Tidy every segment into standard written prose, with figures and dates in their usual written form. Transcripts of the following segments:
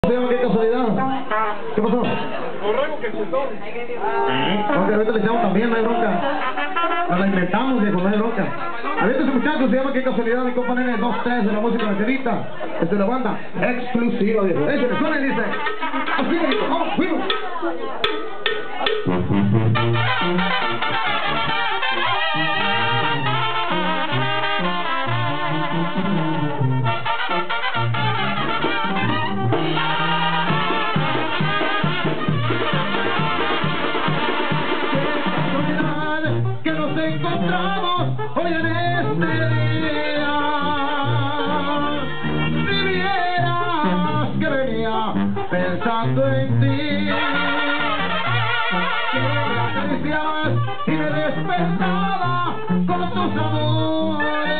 ¿Qué casualidad? ¿Qué pasó? Borrego que chetón. Ok, ahorita le echamos también, no hay bronca. Nos la inventamos, viejo, no hay bronca. Ahorita ese muchacho se llama Qué casualidad, mi compa nene 2-3 de la música nacionalista. Es de la banda exclusiva, viejo. Échale, suena y dice. Así, viejo, vamos, fuimos. Que nos encontramos hoy en este día. Si vieras que venía pensando en ti, que me acariciabas y me despertaba con tus amores.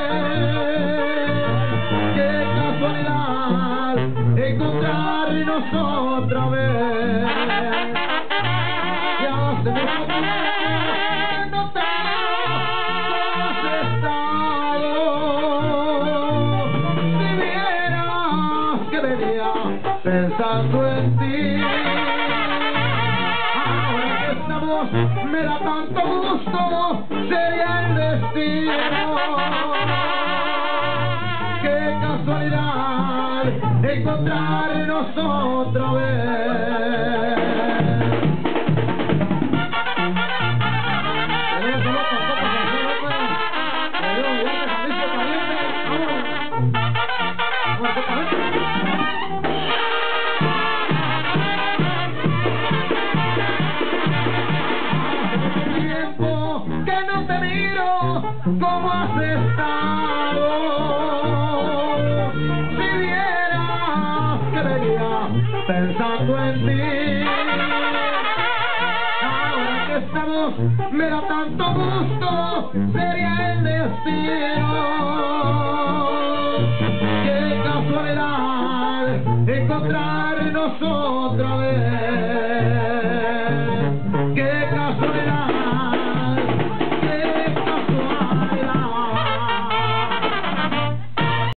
Qué casualidad encontrarnos otra vez. Ya se me pensando en ti. Ahora que estamos, me da tanto gusto, sería el destino. Qué casualidad encontrarnos otra vez. ¿Cómo has estado? Si vieras que venía pensando en ti. Ahora que estamos, me da tanto gusto, sería el destino. Qué casualidad encontrarnos otra vez.